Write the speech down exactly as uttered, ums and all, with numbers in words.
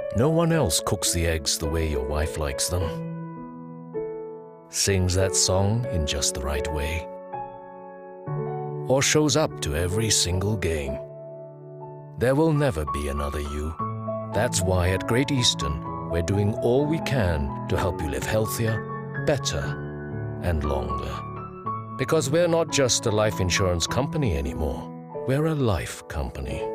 No one else cooks the eggs the way your wife likes them, sings that song in just the right way, or shows up to every single game. There will never be another you. That's why at Great Eastern, we're doing all we can to help you live healthier, better, and longer. Because we're not just a life insurance company anymore. We're a life company.